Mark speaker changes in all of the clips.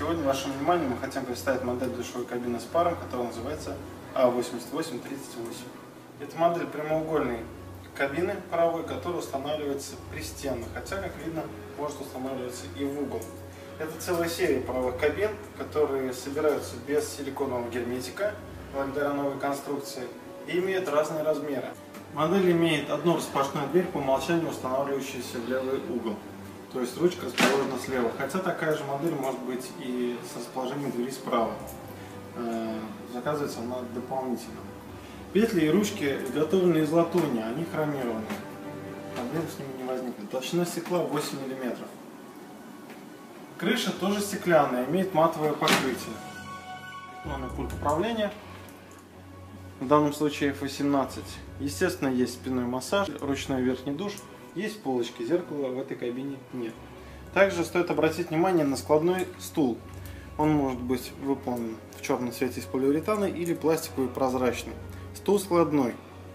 Speaker 1: Сегодня вашему вниманию мы хотим представить модель душевой кабины с паром, которая называется А8838. Это модель прямоугольной кабины паровой, которая устанавливается пристенно, хотя, как видно, может устанавливаться и в угол. Это целая серия паровых кабин, которые собираются без силиконового герметика, благодаря новой конструкции, и имеют разные размеры. Модель имеет одну распашную дверь, по умолчанию устанавливающуюся в левый угол. То есть ручка расположена слева, хотя такая же модель может быть и с расположением двери справа. Заказывается она дополнительно. Петли и ручки изготовлены из латуни, они хромированы. Проблем с ними не возникнет. Толщина стекла 8 мм. Крыша тоже стеклянная, имеет матовое покрытие. Электронный пульт управления. В данном случае F18. Естественно, есть спинной массаж, ручной верхний душ. Есть полочки, зеркала в этой кабине нет. Также стоит обратить внимание на складной стул. Он может быть выполнен в черном цвете из полиуретана или пластиковый прозрачный. Стул складной.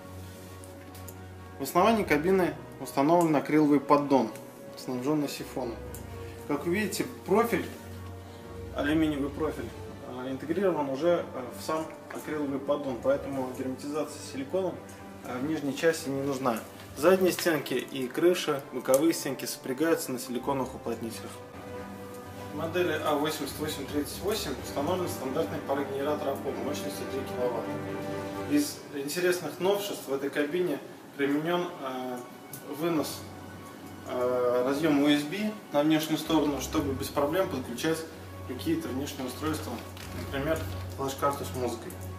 Speaker 1: В основании кабины установлен акриловый поддон, снабженный сифоном. Как вы видите, профиль, алюминиевый профиль, интегрирован уже в сам акриловый поддон, поэтому герметизация силиконом в нижней части не нужна. Задние стенки и крыша, боковые стенки сопрягаются на силиконовых уплотнителях. В модели А8838 установлен стандартный парогенератор опор мощностью 3 кВт. Из интересных новшеств в этой кабине применен вынос разъема USB на внешнюю сторону, чтобы без проблем подключать какие-то внешние устройства, например, флеш-карту с музыкой.